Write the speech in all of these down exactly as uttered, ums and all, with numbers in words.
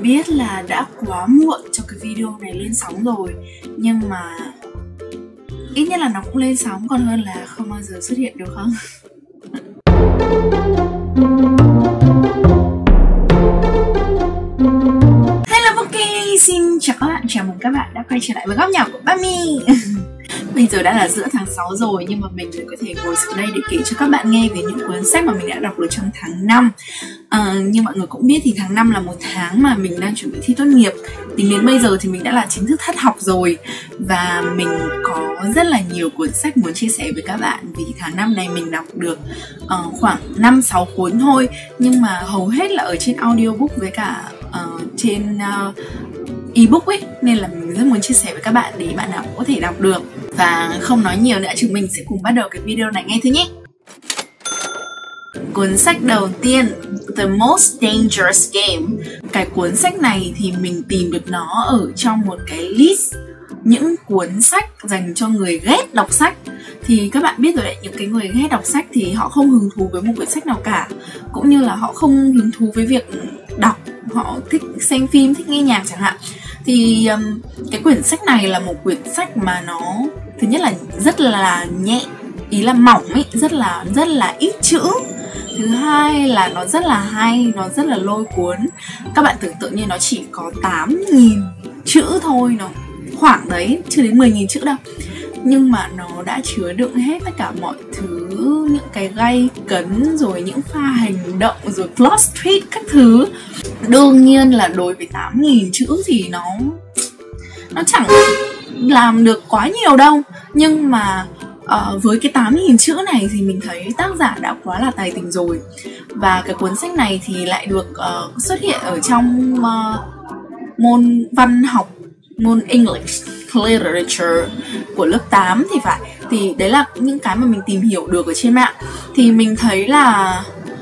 biết là đã quá muộn cho cái video này lên sóng rồi, nhưng mà ít nhất là nó cũng lên sóng còn hơn là không bao giờ xuất hiện, được không? Hello Bookie, xin chào các bạn, chào mừng các bạn đã quay trở lại với góc nhỏ của Bami. Bây giờ đã là giữa tháng sáu rồi, nhưng mà mình vẫn có thể ngồi xuống đây để kể cho các bạn nghe về những cuốn sách mà mình đã đọc được trong tháng năm. à, Như mọi người cũng biết thì tháng năm là một tháng mà mình đang chuẩn bị thi tốt nghiệp. Tính đến bây giờ thì mình đã là chính thức thất học rồi. Và mình có rất là nhiều cuốn sách muốn chia sẻ với các bạn. Vì tháng năm này mình đọc được uh, khoảng năm sáu cuốn thôi, nhưng mà hầu hết là ở trên audiobook với cả uh, trên uh, ebook ấy, nên là mình rất muốn chia sẻ với các bạn để bạn nào cũng có thể đọc được. Và không nói nhiều nữa, chúng mình sẽ cùng bắt đầu cái video này ngay thôi nhé. Cuốn sách đầu tiên, The Most Dangerous Game. Cái cuốn sách này thì mình tìm được nó ở trong một cái list những cuốn sách dành cho người ghét đọc sách. Thì các bạn biết rồi đấy, những cái người ghét đọc sách thì họ không hứng thú với một quyển sách nào cả, cũng như là họ không hứng thú với việc đọc, họ thích xem phim, thích nghe nhạc chẳng hạn. Thì um, cái quyển sách này là một quyển sách mà nó thứ nhất là rất là nhẹ, ý là mỏng ấy, rất là rất là ít chữ. Thứ hai là nó rất là hay, nó rất là lôi cuốn. Các bạn tưởng tượng như nó chỉ có tám nghìn chữ thôi, nó khoảng đấy, chưa đến mười nghìn chữ đâu. Nhưng mà nó đã chứa đựng hết tất cả mọi thứ, những cái gay cấn, rồi những pha hành động, rồi plot twist các thứ. Đương nhiên là đối với tám nghìn chữ thì nó Nó chẳng làm được quá nhiều đâu. Nhưng mà uh, với cái tám nghìn chữ này thì mình thấy tác giả đã quá là tài tình rồi. Và cái cuốn sách này thì lại được uh, xuất hiện ở trong uh, môn văn học, môn English Literature của lớp tám thì phải. Thì đấy là những cái mà mình tìm hiểu được ở trên mạng. Thì mình thấy là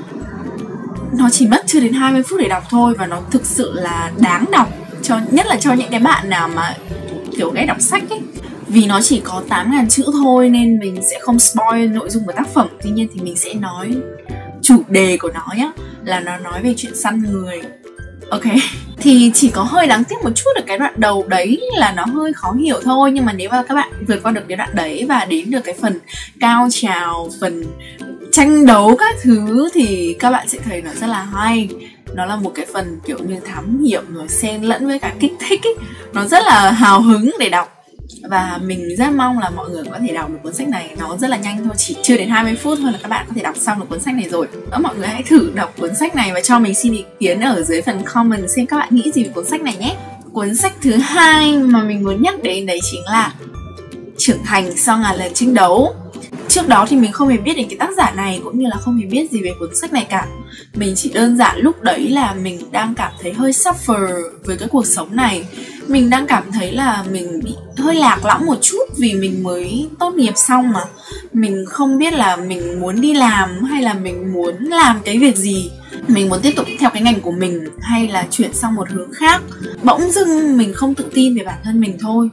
nó chỉ mất chưa đến hai mươi phút để đọc thôi. Và nó thực sự là đáng đọc, cho nhất là cho những cái bạn nào mà kiểu ghét đọc sách ấy. Vì nó chỉ có tám nghìn chữ thôi nên mình sẽ không spoil nội dung của tác phẩm. Tuy nhiên thì mình sẽ nói chủ đề của nó nhá, là nó nói về chuyện săn người. Ok, thì chỉ có hơi đáng tiếc một chút ở cái đoạn đầu đấy là nó hơi khó hiểu thôi. Nhưng mà nếu mà các bạn vượt qua được cái đoạn đấy và đến được cái phần cao trào, phần tranh đấu các thứ thì các bạn sẽ thấy nó rất là hay. Nó là một cái phần kiểu như thám hiểm rồi xen lẫn với cả kích thích ấy. Nó rất là hào hứng để đọc. Và mình rất mong là mọi người có thể đọc được cuốn sách này. Nó rất là nhanh thôi, chỉ chưa đến hai mươi phút thôi là các bạn có thể đọc xong được cuốn sách này rồi. Đó, mọi người hãy thử đọc cuốn sách này và cho mình xin ý kiến ở dưới phần comment xem các bạn nghĩ gì về cuốn sách này nhé. Cuốn sách thứ hai mà mình muốn nhắc đến đấy chính là Trưởng thành sau ngàn lần tranh đấu. Trước đó thì mình không hề biết đến cái tác giả này, cũng như là không hề biết gì về cuốn sách này cả. Mình chỉ đơn giản lúc đấy là mình đang cảm thấy hơi suffer với cái cuộc sống này. Mình đang cảm thấy là mình bị hơi lạc lõng một chút vì mình mới tốt nghiệp xong mà. Mình không biết là mình muốn đi làm hay là mình muốn làm cái việc gì. Mình muốn tiếp tục theo cái ngành của mình hay là chuyển sang một hướng khác. Bỗng dưng mình không tự tin về bản thân mình thôi.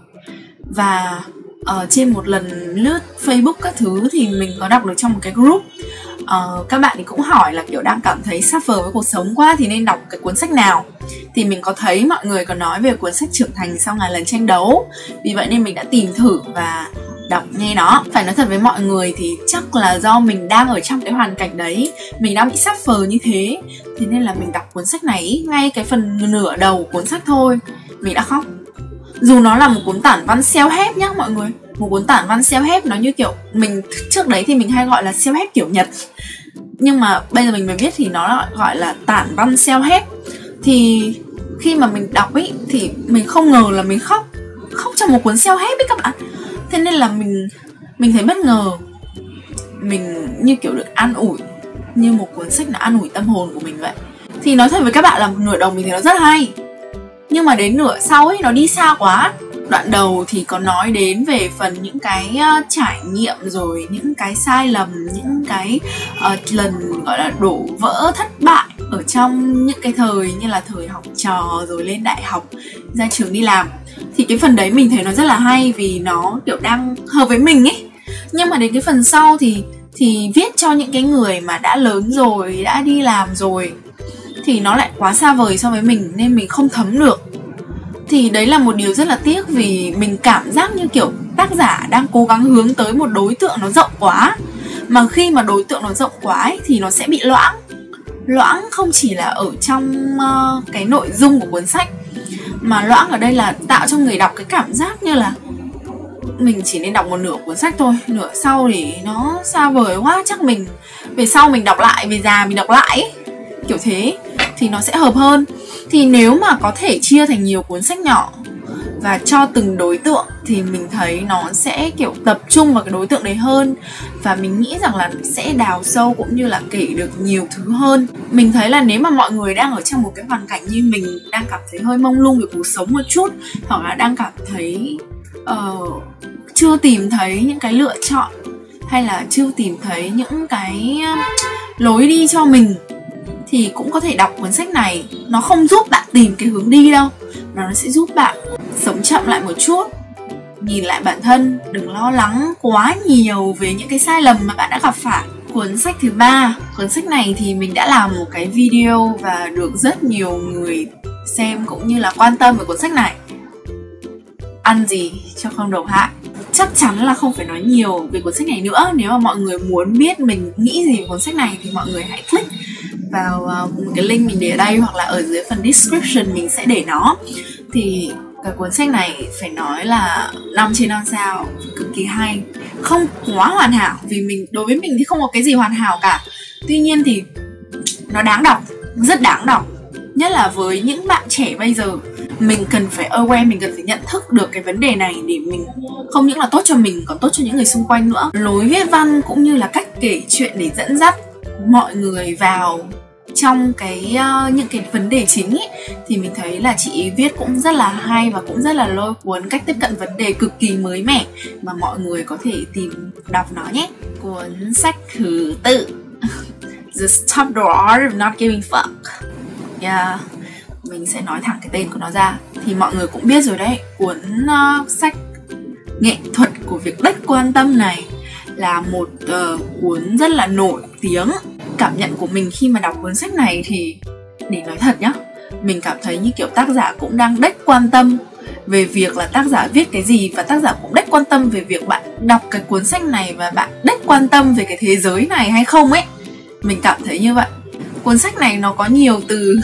Và ở trên một lần lướt Facebook các thứ thì mình có đọc được trong một cái group, uh, các bạn thì cũng hỏi là kiểu đang cảm thấy suffer với cuộc sống quá thì nên đọc cái cuốn sách nào. Thì mình có thấy mọi người có nói về cuốn sách Trưởng thành sau ngàn lần tranh đấu. Vì vậy nên mình đã tìm thử và đọc nghe nó. Phải nói thật với mọi người thì chắc là do mình đang ở trong cái hoàn cảnh đấy, mình đang bị suffer như thế, thế nên là mình đọc cuốn sách này ngay cái phần nửa đầu cuốn sách thôi mình đã khóc. Dù nó là một cuốn tản văn self-help nhá mọi người. Một cuốn tản văn self-help, nó như kiểu mình trước đấy thì mình hay gọi là self-help kiểu Nhật, nhưng mà bây giờ mình mới biết thì nó gọi là tản văn self-help. Thì khi mà mình đọc ấy thì mình không ngờ là mình khóc Khóc trong một cuốn self-help ấy các bạn. Thế nên là mình Mình thấy bất ngờ. Mình như kiểu được an ủi, như một cuốn sách nó an ủi tâm hồn của mình vậy. Thì nói thật với các bạn là nửa đầu mình thấy nó rất hay, nhưng mà đến nửa sau ấy nó đi xa quá. Đoạn đầu thì có nói đến về phần những cái uh, trải nghiệm, rồi những cái sai lầm, những cái uh, lần gọi là đổ vỡ thất bại ở trong những cái thời như là thời học trò, rồi lên đại học, ra trường đi làm. Thì cái phần đấy mình thấy nó rất là hay vì nó kiểu đang hợp với mình ấy. Nhưng mà đến cái phần sau thì thì viết cho những cái người mà đã lớn rồi, đã đi làm rồi. thì nó lại quá xa vời so với mình nên mình không thấm được. Thì đấy là một điều rất là tiếc, vì mình cảm giác như kiểu tác giả đang cố gắng hướng tới một đối tượng nó rộng quá, mà khi mà đối tượng nó rộng quá ấy, thì nó sẽ bị loãng. Loãng không chỉ là ở trong uh, cái nội dung của cuốn sách, mà loãng ở đây là tạo cho người đọc cái cảm giác như là mình chỉ nên đọc một nửa cuốn sách thôi, nửa sau thì nó xa vời quá, chắc mình về sau mình đọc lại, về già mình đọc lại ấy. Kiểu thế thì nó sẽ hợp hơn. Thì nếu mà có thể chia thành nhiều cuốn sách nhỏ và cho từng đối tượng thì mình thấy nó sẽ kiểu tập trung vào cái đối tượng đấy hơn, và mình nghĩ rằng là sẽ đào sâu cũng như là kể được nhiều thứ hơn. Mình thấy là nếu mà mọi người đang ở trong một cái hoàn cảnh như mình, đang cảm thấy hơi mông lung về cuộc sống một chút, hoặc là đang cảm thấy uh, chưa tìm thấy những cái lựa chọn, hay là chưa tìm thấy những cái lối đi cho mình, thì cũng có thể đọc cuốn sách này. Nó không giúp bạn tìm cái hướng đi đâu, mà nó sẽ giúp bạn sống chậm lại một chút, nhìn lại bản thân, đừng lo lắng quá nhiều về những cái sai lầm mà bạn đã gặp phải. Cuốn sách thứ ba, cuốn sách này thì mình đã làm một cái video và được rất nhiều người xem cũng như là quan tâm về cuốn sách này. Ăn gì cho không độc hại. Chắc chắn là không phải nói nhiều về cuốn sách này nữa. Nếu mà mọi người muốn biết mình nghĩ gì về cuốn sách này thì mọi người hãy click vào một cái link mình để ở đây, hoặc là ở dưới phần description mình sẽ để nó. Thì cái cuốn sách này phải nói là năm trên năm sao, cực kỳ hay. Không quá hoàn hảo, vì mình đối với mình thì không có cái gì hoàn hảo cả. Tuy nhiên thì nó đáng đọc, rất đáng đọc. Nhất là với những bạn trẻ bây giờ, mình cần phải aware, mình cần phải nhận thức được cái vấn đề này để mình không những là tốt cho mình, còn tốt cho những người xung quanh nữa. Lối viết văn cũng như là cách kể chuyện để dẫn dắt mọi người vào trong cái uh, những cái vấn đề chính ý, thì mình thấy là chị ấy viết cũng rất là hay và cũng rất là lôi cuốn, cách tiếp cận vấn đề cực kỳ mới mẻ mà mọi người có thể tìm đọc nó nhé. Cuốn sách thứ tự The Stop the Art of Not Giving Fuck. Yeah, mình sẽ nói thẳng cái tên của nó ra thì mọi người cũng biết rồi đấy. Cuốn uh, sách nghệ thuật của việc đếch quan tâm này là một uh, cuốn rất là nổi tiếng. Cảm nhận của mình khi mà đọc cuốn sách này thì, để nói thật nhá, mình cảm thấy như kiểu tác giả cũng đang đếch quan tâm về việc là tác giả viết cái gì, và tác giả cũng đếch quan tâm về việc bạn đọc cái cuốn sách này và bạn đếch quan tâm về cái thế giới này hay không ấy. Mình cảm thấy như vậy. Cuốn sách này nó có nhiều từ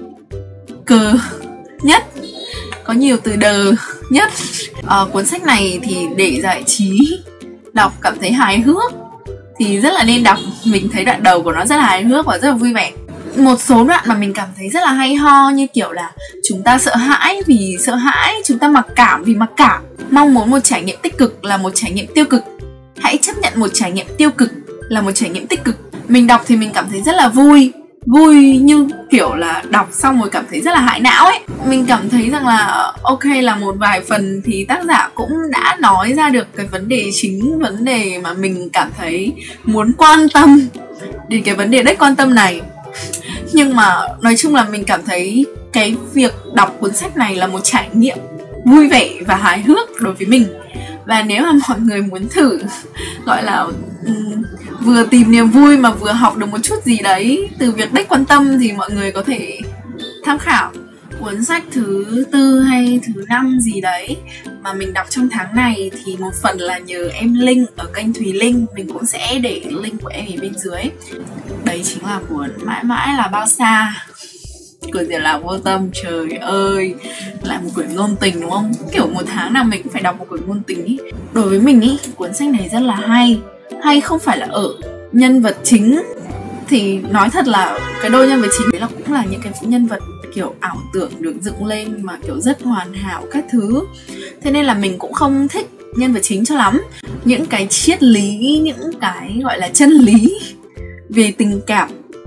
cờ nhất, có nhiều từ đờ nhất. À, cuốn sách này thì để giải trí, đọc cảm thấy hài hước thì rất là nên đọc. Mình thấy đoạn đầu của nó rất là hài hước và rất là vui vẻ. Một số đoạn mà mình cảm thấy rất là hay ho, như kiểu là chúng ta sợ hãi vì sợ hãi, chúng ta mặc cảm vì mặc cảm. Mong muốn một trải nghiệm tích cực là một trải nghiệm tiêu cực, hãy chấp nhận một trải nghiệm tiêu cực là một trải nghiệm tích cực. Mình đọc thì mình cảm thấy rất là vui. Vui như kiểu là đọc xong rồi cảm thấy rất là hại não ấy. Mình cảm thấy rằng là ok, là một vài phần thì tác giả cũng đã nói ra được cái vấn đề chính, vấn đề mà mình cảm thấy muốn quan tâm đến cái vấn đề đếch quan tâm này. Nhưng mà nói chung là mình cảm thấy cái việc đọc cuốn sách này là một trải nghiệm vui vẻ và hài hước đối với mình. Và nếu mà mọi người muốn thử gọi là um, vừa tìm niềm vui mà vừa học được một chút gì đấy từ việc đếch quan tâm, thì mọi người có thể tham khảo cuốn sách thứ tư hay thứ năm gì đấy mà mình đọc trong tháng này. Thì một phần là nhờ em Linh ở kênh Thùy Linh, mình cũng sẽ để link của em ở bên dưới. Đấy chính là cuốn Mãi Mãi Là Bao Xa của Diệp Lạc Vô Tâm. Trời ơi, lại một quyển ngôn tình đúng không? Kiểu một tháng nào mình cũng phải đọc một quyển ngôn tình ý. Đối với mình ý, cuốn sách này rất là hay. Hay không phải là ở nhân vật chính, thì nói thật là cái đôi nhân vật chính đấy là cũng là những cái nhân vật kiểu ảo tưởng được dựng lên mà kiểu rất hoàn hảo các thứ. Thế nên là mình cũng không thích nhân vật chính cho lắm. Những cái triết lý, những cái gọi là chân lý về tình cảm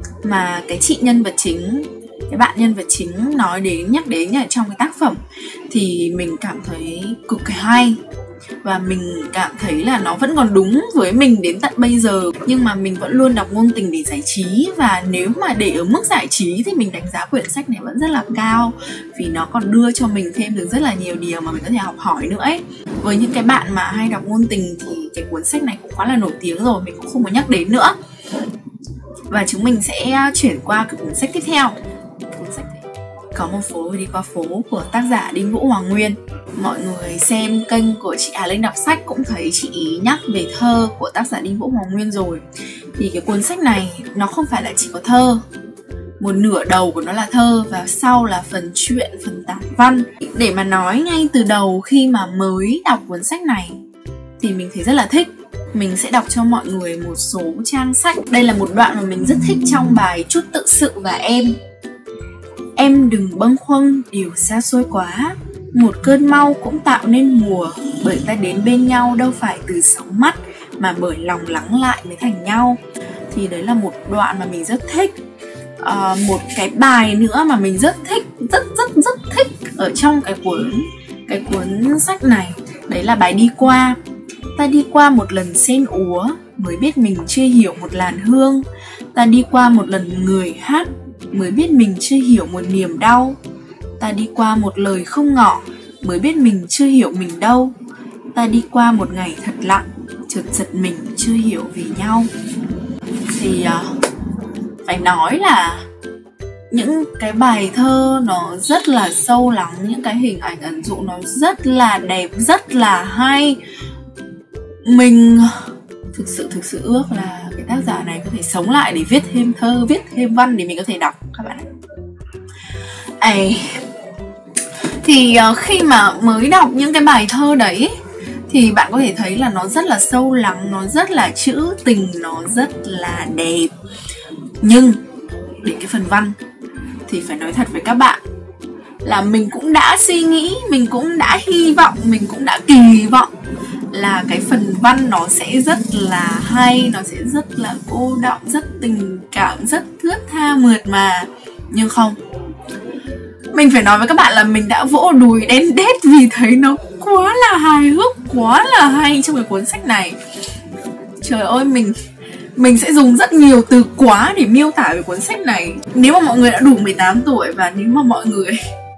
mà cái chị nhân vật chính, cái bạn nhân vật chính nói đến, nhắc đến ở trong cái tác phẩm thì mình cảm thấy cực kỳ hay. Và mình cảm thấy là nó vẫn còn đúng với mình đến tận bây giờ. Nhưng mà mình vẫn luôn đọc ngôn tình để giải trí. Và nếu mà để ở mức giải trí thì mình đánh giá quyển sách này vẫn rất là cao, vì nó còn đưa cho mình thêm được rất là nhiều điều mà mình có thể học hỏi nữa ấy. Với những cái bạn mà hay đọc ngôn tình thì cái cuốn sách này cũng quá là nổi tiếng rồi, mình cũng không muốn nhắc đến nữa. Và chúng mình sẽ chuyển qua cái cuốn sách tiếp theo. Có một phố đi qua phố của tác giả Đinh Vũ Hoàng Nguyên. Mọi người xem kênh của chị Hà Linh đọc sách cũng thấy chị ý nhắc về thơ của tác giả Đinh Vũ Hoàng Nguyên rồi. Thì cái cuốn sách này nó không phải là chỉ có thơ. Một nửa đầu của nó là thơ và sau là phần truyện, phần tản văn. Để mà nói ngay từ đầu khi mà mới đọc cuốn sách này thì mình thấy rất là thích. Mình sẽ đọc cho mọi người một số trang sách. Đây là một đoạn mà mình rất thích trong bài Chút tự sự và em. Em đừng bâng khuâng điều xa xôi quá, một cơn mau cũng tạo nên mùa, bởi ta đến bên nhau đâu phải từ sóng mắt mà bởi lòng lắng lại mới thành nhau. Thì đấy là một đoạn mà mình rất thích. À, một cái bài nữa mà mình rất thích, rất rất rất thích ở trong cái cuốn cái cuốn sách này, đấy là bài Đi Qua. Ta đi qua một lần sen úa, mới biết mình chưa hiểu một làn hương. Ta đi qua một lần người hát, mới biết mình chưa hiểu một niềm đau. Ta đi qua một lời không ngỏ, mới biết mình chưa hiểu mình đâu. Ta đi qua một ngày thật lặng, chợt giật mình chưa hiểu vì nhau. Thì uh, phải nói là những cái bài thơ nó rất là sâu lắng, những cái hình ảnh ẩn dụ nó rất là đẹp, rất là hay. Mình thực sự thực sự ước là cái tác giả này có thể sống lại để viết thêm thơ, viết thêm văn để mình có thể đọc các bạn ạ. Ây, thì uh, khi mà mới đọc những cái bài thơ đấy thì bạn có thể thấy là nó rất là sâu lắng, nó rất là trữ tình, nó rất là đẹp. Nhưng đến cái phần văn thì phải nói thật với các bạn là mình cũng đã suy nghĩ, mình cũng đã hy vọng, mình cũng đã kỳ vọng là cái phần văn nó sẽ rất là hay, nó sẽ rất là cô đọng, rất tình cảm, rất thướt tha mượt mà. Nhưng không, mình phải nói với các bạn là mình đã vỗ đùi đen đét vì thấy nó quá là hài hước, quá là hay trong cái cuốn sách này. Trời ơi, mình Mình sẽ dùng rất nhiều từ quá để miêu tả về cuốn sách này. Nếu mà mọi người đã đủ mười tám tuổi và nếu mà mọi người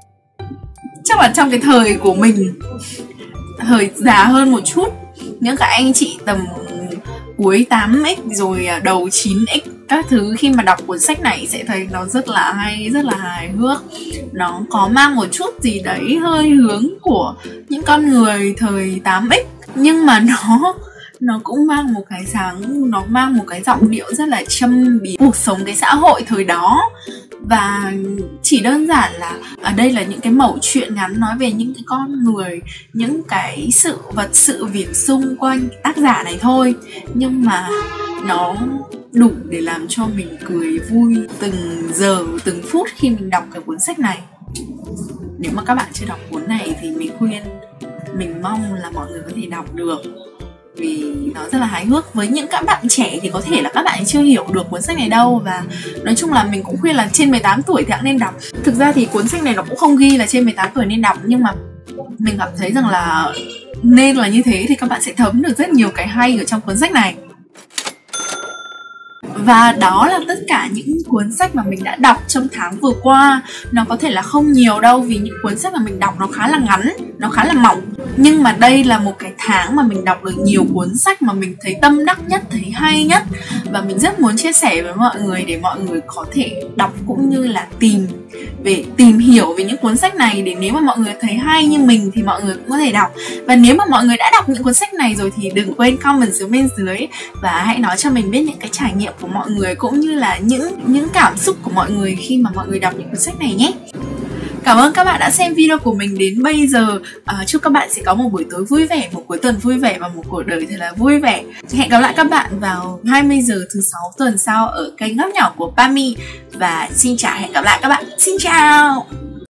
chắc là trong cái thời của mình, thời già hơn một chút, những cái anh chị tầm cuối tám x rồi đầu chín x các thứ, khi mà đọc cuốn sách này sẽ thấy nó rất là hay, rất là hài hước. Nó có mang một chút gì đấy hơi hướng của những con người thời tám x, nhưng mà nó nó cũng mang một cái sáng, nó mang một cái giọng điệu rất là châm biếm cuộc sống cái xã hội thời đó. Và chỉ đơn giản là ở đây là những cái mẩu chuyện ngắn nói về những cái con người, những cái sự vật sự việc xung quanh tác giả này thôi, nhưng mà nó đủ để làm cho mình cười vui từng giờ từng phút khi mình đọc cái cuốn sách này. Nếu mà các bạn chưa đọc cuốn này thì mình khuyên, mình mong là mọi người có thể đọc được, vì nó rất là hài hước. Với những các bạn trẻ thì có thể là các bạn chưa hiểu được cuốn sách này đâu, và nói chung là mình cũng khuyên là trên mười tám tuổi thì cũng nên đọc. Thực ra thì cuốn sách này nó cũng không ghi là trên mười tám tuổi nên đọc, nhưng mà mình cảm thấy rằng là nên là như thế thì các bạn sẽ thấm được rất nhiều cái hay ở trong cuốn sách này. Và đó là tất cả những cuốn sách mà mình đã đọc trong tháng vừa qua. Nó có thể là không nhiều đâu, vì những cuốn sách mà mình đọc nó khá là ngắn, nó khá là mỏng. Nhưng mà đây là một cái tháng mà mình đọc được nhiều cuốn sách mà mình thấy tâm đắc nhất, thấy hay nhất. Và mình rất muốn chia sẻ với mọi người để mọi người có thể đọc cũng như là tìm về tìm hiểu về những cuốn sách này, để nếu mà mọi người thấy hay như mình thì mọi người cũng có thể đọc. Và nếu mà mọi người đã đọc những cuốn sách này rồi thì đừng quên comment xuống bên dưới và hãy nói cho mình biết những cái trải nghiệm của mọi người cũng như là những những cảm xúc của mọi người khi mà mọi người đọc những cuốn sách này nhé. Cảm ơn các bạn đã xem video của mình đến bây giờ. à, Chúc các bạn sẽ có một buổi tối vui vẻ, một cuối tuần vui vẻ và một cuộc đời thật là vui vẻ. Hẹn gặp lại các bạn vào hai mươi giờ thứ sáu tuần sau ở kênh Góc Nhỏ của Pami. Và xin chào, hẹn gặp lại các bạn. Xin chào.